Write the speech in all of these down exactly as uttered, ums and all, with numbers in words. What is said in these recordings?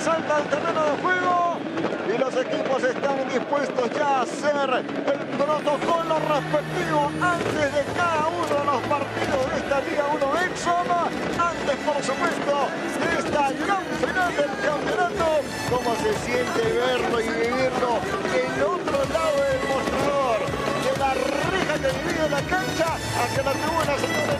salta al terreno de juego y los equipos están dispuestos ya a hacer el protocolo respectivo antes de cada uno de los partidos de esta Liga uno Exxon. Antes, por supuesto, de esta gran final del campeonato. Cómo se siente verlo y vivirlo del otro lado del mostrador, de la reja que divide la cancha hacia la tribuna, señores.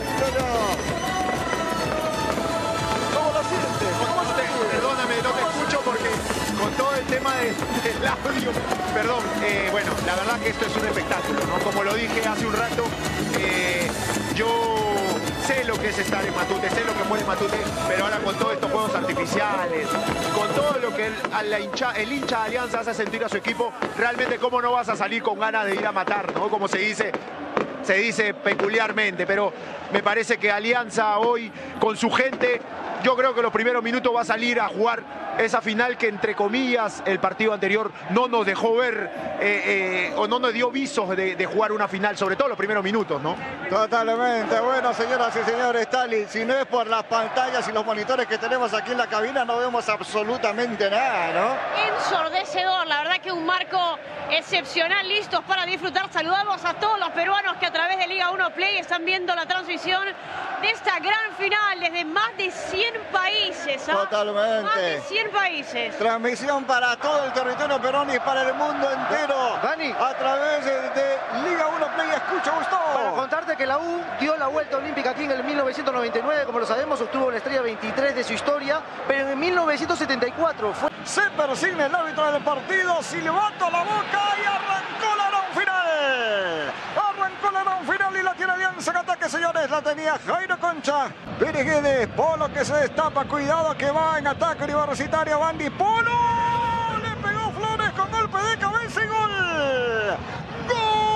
¿Cómo lo sientes? ¿Cómo no te, perdóname, no te escucho porque con todo el tema de, del audio, perdón, eh, bueno, la verdad que esto es un espectáculo, ¿no? Como lo dije hace un rato, eh, yo sé lo que es estar en Matute, sé lo que fue en Matute, pero ahora con todos estos juegos artificiales, con todo lo que el, a la hincha, el hincha de Alianza hace sentir a su equipo, realmente cómo no vas a salir con ganas de ir a matar, ¿no? Como se dice, se dice peculiarmente, pero me parece que Alianza hoy, con su gente, yo creo que los primeros minutos va a salir a jugar esa final que, entre comillas, el partido anterior no nos dejó ver eh, eh, o no nos dio visos de, de jugar una final, sobre todo los primeros minutos, ¿no? Totalmente. Bueno, señoras y señores, Tali, si no es por las pantallas y los monitores que tenemos aquí en la cabina, no vemos absolutamente nada, ¿no? Ensordecedor, la verdad que un marco excepcional, listos para disfrutar. Saludamos a todos los peruanos que a través de Liga uno Play están viendo la transmisión de esta gran final desde más de cien países. ¿eh? Totalmente. Más de cien países. Transmisión para todo el territorio peruano y para el mundo entero. Dani. A través de, de Liga uno Play. Escucha, Gustavo. Para contarte que la U dio la vuelta olímpica aquí en el mil novecientos noventa y nueve, como lo sabemos, obtuvo la estrella veintitrés de su historia, pero en mil novecientos setenta y cuatro fue... Se persigna el árbitro del partido, silbato a la boca y arrancó la gran final. Arrancó la gran final y la tiene Alianza en ataque, señores. La tenía Jairo Concha. Pérez Guedes, Polo que se destapa, cuidado que va en ataque Universitario. Bandy Polo. Le pegó Flores con golpe de cabeza y gol. ¡Gol!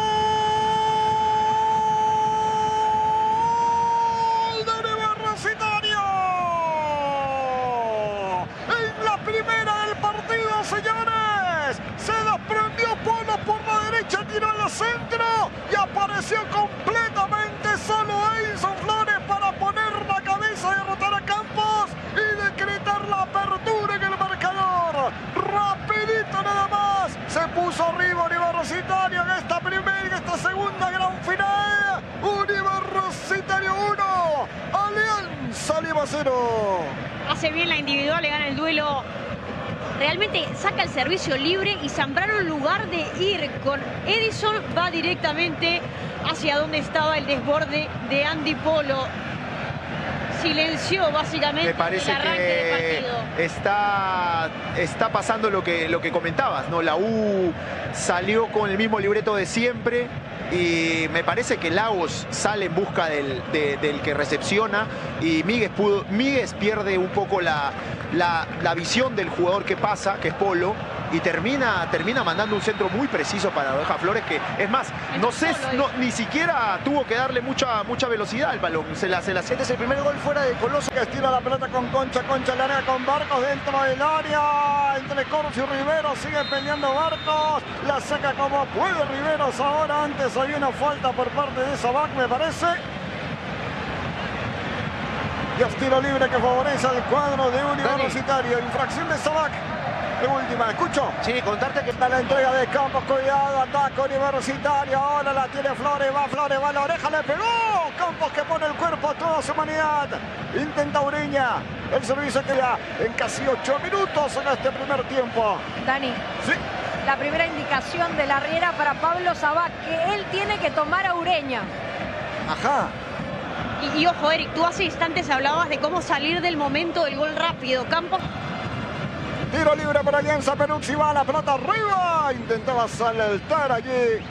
Señores, se desprendió Polo por la derecha, tiró al centro y apareció completamente solo Edison Flores para poner la cabeza y derrotar a Campos y decretar la apertura en el marcador. Rapidito nada más, se puso arriba Universitario en esta primera y en esta segunda gran final. Universitario uno, Alianza Lima cero. Hace bien la individual, le gana el duelo. Realmente saca el servicio libre y Zambrano, en lugar de ir con Edison, va directamente hacia donde estaba el desborde de Andy Polo. Silenció básicamente Me parece el arranque que del partido. Está, está pasando lo que, lo que comentabas, ¿no? La U salió con el mismo libreto de siempre y me parece que Lagos sale en busca del, de, del que recepciona y Míguez, pudo, Míguez pierde un poco la, la, la visión del jugador que pasa, que es Polo, y termina, termina mandando un centro muy preciso para Oveja Flores, que es más, no sé, no, ni siquiera tuvo que darle mucha, mucha velocidad al balón. Se la, se la Este es el primer gol fuera de Coloso. Que estira la pelota con Concha, Concha le área con Barcos dentro del área. Entre Corus y Riveros, sigue peleando Barcos. La saca como puede Riveros ahora. Antes había una falta por parte de Sabac, me parece. Y es tiro libre que favorece al cuadro de Universitario. Infracción de Sabac. De última, ¿escucho? Sí, contarte que está la entrega de Campos, cuidado, ataque Universitario, ahora la tiene Flores, va Flores, va a la oreja, le pegó, Campos que pone el cuerpo a toda su humanidad, intenta Ureña, el servicio que ya en casi ocho minutos en este primer tiempo. Dani. Sí. La primera indicación de la Riera para Pablo Sabac, que él tiene que tomar a Ureña. Ajá. Y, y ojo, Eric, tú hace instantes hablabas de cómo salir del momento del gol rápido. Campos... Tiro libre para Alianza Perucci, va la pelota arriba. Intentaba saltar allí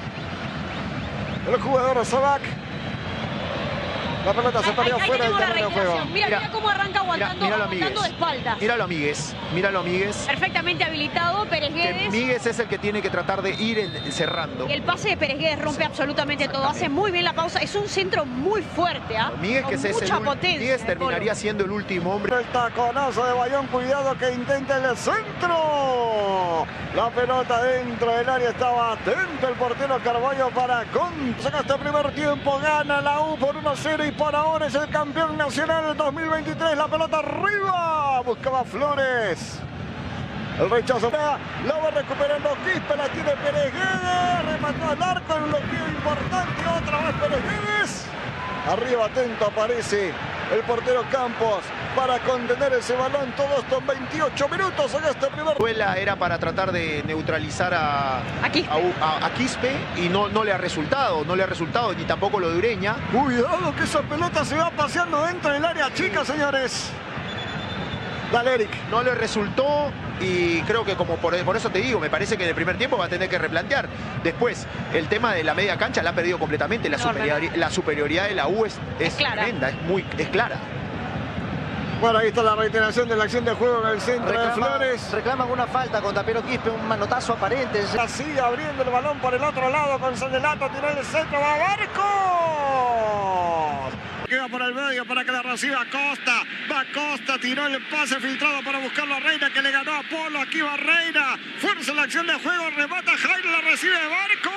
el jugador Sabac. La pelota se perdió fuera del terreno de juego. Mira, mira, mira cómo arranca aguantando, mira, aguantando de espaldas. Míralo a Míguez, míralo a Míguez. Perfectamente habilitado, Pérez Guedes. Míguez es el que tiene que tratar de ir en, cerrando. El pase de Pérez Guedes rompe sí, absolutamente todo. Hace muy bien la pausa. Es un centro muy fuerte, ¿ah? ¿eh? Míguez, que Con es mucha el, potencia. Míguez terminaría siendo el último hombre. El taconazo de Bayón, cuidado que intenta el centro. La pelota dentro del área, estaba atento el portero Carballo para con. Saca este primer tiempo, gana la U por uno a cero y y por ahora es el campeón nacional del dos mil veintitrés. La pelota arriba, buscaba Flores. El rechazo, lo va recuperando Quispe, la tiene Pérez Guedes, remató al arco, un bloqueo importante, otra vez Pérez Guedes. Arriba, atento, aparece el portero Campos para contener ese balón. Todo esto en veintiocho minutos en este primer... La era para tratar de neutralizar a, a, Quispe. a, a, a Quispe y no, no le ha resultado, no le ha resultado, ni tampoco lo de Ureña. Cuidado que esa pelota se va paseando dentro del área chica, señores. Dale, Eric. No le resultó y creo que como por, por eso te digo, me parece que en el primer tiempo va a tener que replantear. Después, el tema de la media cancha la ha perdido completamente. La, superiori la superioridad de la U es, es, es clara. tremenda, es, muy, es clara. Bueno, ahí está la reiteración de la acción de juego en el centro reclama, de Flores. Reclaman una falta contra Piero Quispe, un manotazo aparente. Sigue abriendo el balón por el otro lado con Sanelato, tiró el centro, va Barcos. Queda por el medio para que la reciba Costa. Va Costa, tiró el pase filtrado para buscarlo a Reina, que le ganó a Polo. Aquí va Reina. Fuerza la acción de juego, remata Jairo, la recibe Barcos.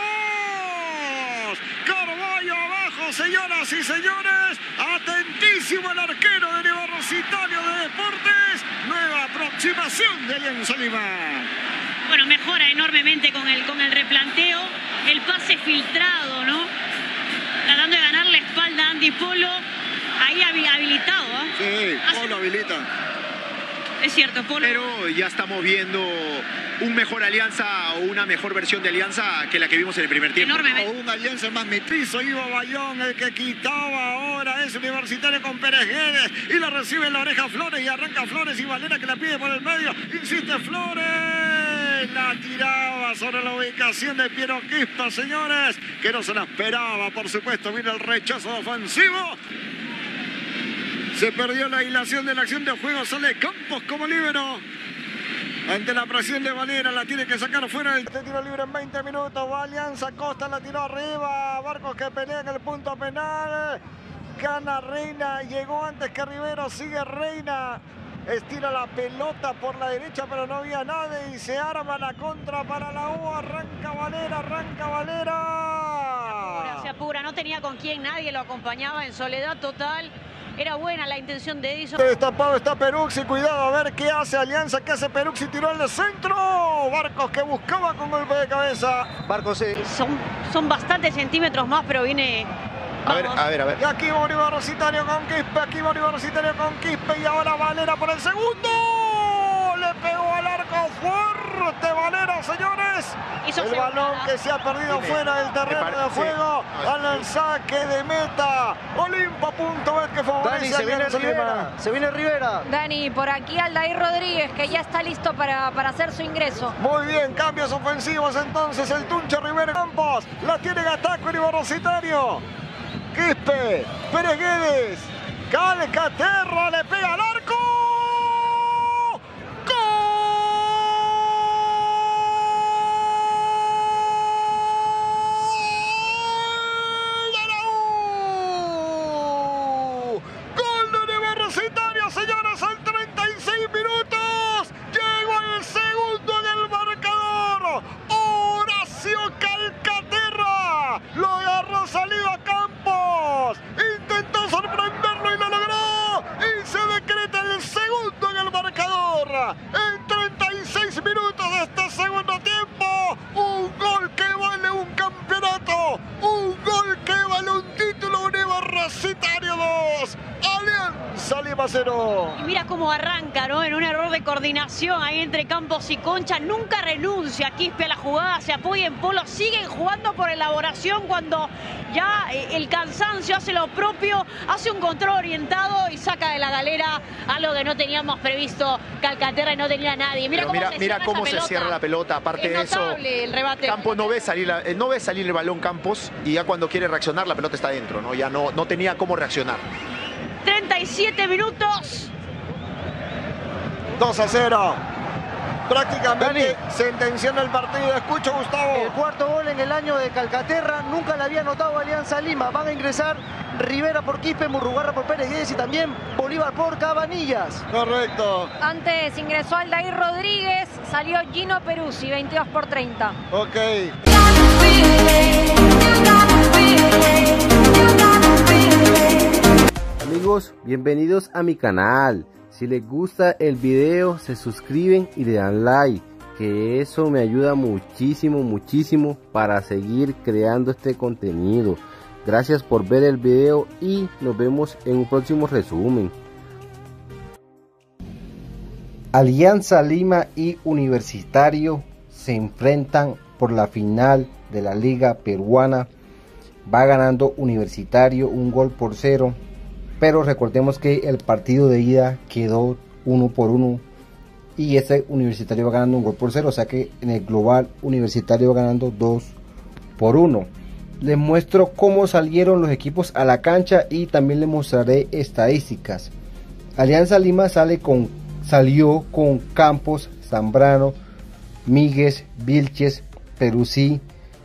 Carballo abajo, señoras y señores. Atentísimo el arquero del Universitario de Deportes. Nueva aproximación de Alianza Lima. Bueno, mejora enormemente con el, con el replanteo. El pase filtrado, ¿no? Tratando de ganar la espalda a Andy Polo. Ahí habilitado, ¿eh? Sí, Polo habilita. Es cierto, Polo. Pero ya estamos viendo un mejor Alianza o una mejor versión de Alianza que la que vimos en el primer tiempo. Enormemente. O una Alianza más metizo. Iba Bayón, el que quitaba ahora es Universitario con Pérez Guedes. Y la recibe en la oreja Flores y arranca Flores y Valera que la pide por el medio. Insiste Flores. La tiraba sobre la ubicación de Piero Quispe, señores. Que no se la esperaba, por supuesto. Mira el rechazo ofensivo. Se perdió la hilación de la acción de juego. Sale Campos como líbero. Ante la presión de Valera, la tiene que sacar fuera. El tiro libre en veinte minutos. Va Alianza, Costa la tiró arriba. Barcos que pelea en el punto penal. Gana Reina. Llegó antes que Rivero. Sigue Reina. Estira la pelota por la derecha, pero no había nadie. Y se arma la contra para la U. Arranca Valera, arranca Valera. Se apura, no tenía con quién, nadie lo acompañaba, en soledad total. Era buena la intención de Edison. Destapado está Perucci, cuidado a ver qué hace Alianza, qué hace Perucci, tiró el de centro. Barcos que buscaba con golpe de cabeza. Barcos sí. Son, son bastantes centímetros más, pero viene... A ver, a ver, a ver. Y aquí va Universitario con Quispe, aquí va Universitario con Quispe y ahora Valera por el segundo. Le pegó al arco fuerte Valera, señores. Hizo el segunda. balón que se ha perdido Dime, fuera del terreno de juego. Sí. Al saque de meta. Olimpo.bet que favorece. Dani, se viene Rivera. Se viene Rivera. Dani, por aquí Aldair Rodríguez, que ya está listo para, para hacer su ingreso. Muy bien, cambios ofensivos entonces. El Tunche Rivera Campos. La tiene Gataco Universitario. Quispe, Pérez Guedes, Calcaterra le pega al arco. ¡Gol de la U! ¡Gol de Universitario, señores! En treinta y seis minutos llegó el segundo en el marcador. Horacio Calcaterra lo agarró salido a Campos. Intentó sorprenderlo y lo logró. Y se decreta el segundo en el marcador. En treinta y seis minutos de este segundo tiempo. Un gol que vale un campeonato. Un gol que vale un título. Universitario dos. Alianza Lima cero. Y mira cómo arranca, ¿no? En un error de coordinación ahí entre Campos y Concha. Nunca renuncia Quispe a la jugada, se apoya en Polo. Siguen jugando por elaboración cuando ya el cansancio hace lo propio. Hace un control orientado y saca de la galera algo que no teníamos previsto Calcaterra y no tenía nadie. Mira Pero cómo mira, se mira cierra cómo esa se pelota. cierra la pelota. Aparte Es de eso, notable el rebate. Campos no ve, salir la- no ve salir el balón Campos y ya cuando quiere reaccionar la pelota está dentro, ¿no? Ya no, no tenía cómo reaccionar. treinta y siete minutos. dos a cero. Prácticamente sentenciando el partido. Escucho, Gustavo. El cuarto gol en el año de Calcaterra. Nunca le había anotado Alianza Lima. Van a ingresar Rivera por Quispe, Murrugarra por Pérez Guedes y también Bolívar por Cabanillas. Correcto. Antes ingresó Aldair Rodríguez, salió Gino Peruzzi, veintidós por treinta. Ok. You got a feeling, you got a feeling, you got a feeling. Amigos, bienvenidos a mi canal. Si les gusta el video, se suscriben y le dan like, que eso me ayuda muchísimo, muchísimo para seguir creando este contenido. Gracias por ver el video y nos vemos en un próximo resumen. Alianza Lima y Universitario se enfrentan por la final de la Liga Peruana. Va ganando Universitario un gol por cero, pero recordemos que el partido de ida quedó uno por uno y ese Universitario va ganando un gol por cero, o sea que en el global Universitario va ganando dos por uno. Les muestro cómo salieron los equipos a la cancha y también les mostraré estadísticas. Alianza Lima sale con, salió con Campos, Zambrano, Míguez, Vilches, Peruzzi,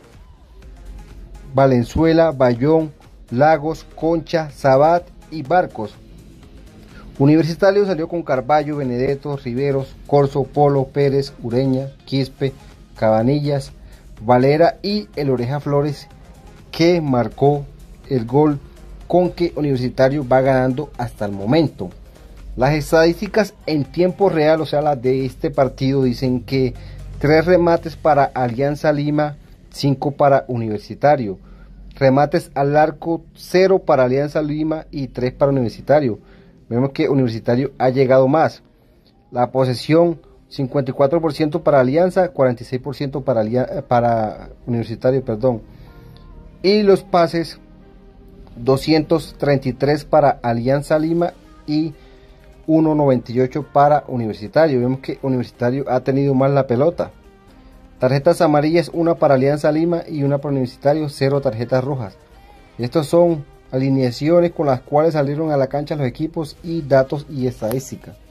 Valenzuela, Bayón, Lagos, Concha, Sabat y Barcos. Universitario salió con Carballo, Benedetto, Riveros, Corso, Polo, Pérez, Ureña, Quispe, Cabanillas, Valera y el Oreja Flores, que marcó el gol con que Universitario va ganando hasta el momento. Las estadísticas en tiempo real, o sea las de este partido, dicen que tres remates para Alianza Lima, cinco para Universitario. Remates al arco, cero para Alianza Lima y tres para Universitario. Vemos que Universitario ha llegado más. La posesión, cincuenta y cuatro por ciento para Alianza, cuarenta y seis por ciento para, para Universitario, perdón. Y los pases, doscientos treinta y tres para Alianza Lima y ciento noventa y ocho para Universitario. Vemos que Universitario ha tenido más la pelota. Tarjetas amarillas, una para Alianza Lima y una para Universitario, cero tarjetas rojas. Estos son alineaciones con las cuales salieron a la cancha los equipos y datos y estadísticas.